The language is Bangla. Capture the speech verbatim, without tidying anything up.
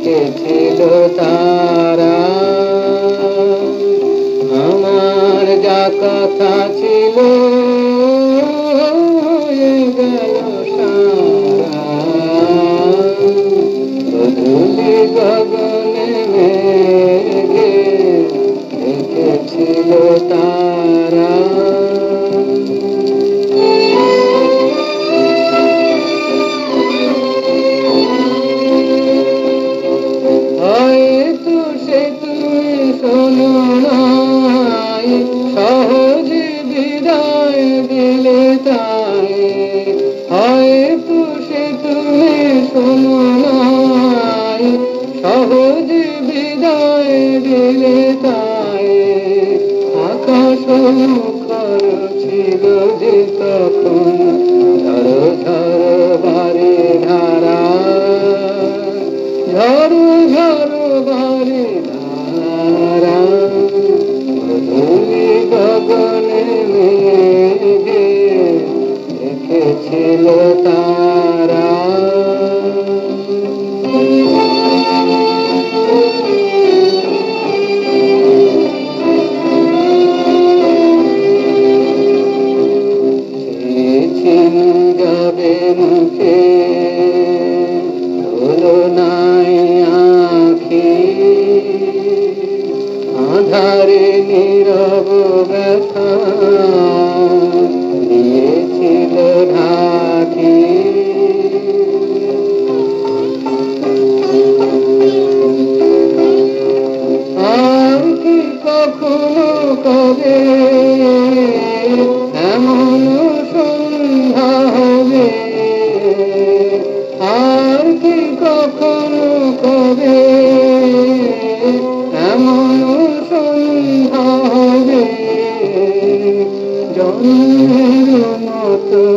ডেকেছিল তারা। আমার যা কথা ছিল হয়ে গেল সারা। ধুলি গগনে মেঘে ডেকেছিল তারা। হয়তো সে তুমি শোনো নাই, সহজে বিদায় দিলে তাই। হয়তো সে তুমি শোনো নাই, সহজে বিদায় দিলে তাই। আকাশ মুখর ছিল যে তখন ঝড় ঝড় বাড়ি ধারা। ঝড় ঝড় বাড়ি ধারা। ধুলি গগনে মেঘে ডেকেছিল তারা। যাবে মুখে হলো নাই আঁখি, আধারে নীরব ব্যথা দিয়েছিল ঢাকি। আর কি কখনো কবে এমন সন্ধ্যা হবে? আর কি কখনো কবে এমন সন্ধ্যা হবে? জন্মের মতো